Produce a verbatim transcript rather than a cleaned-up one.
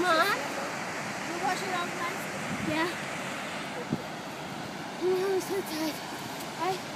Mom? You wash your own hands? Yeah. Oh, I'm so tired. I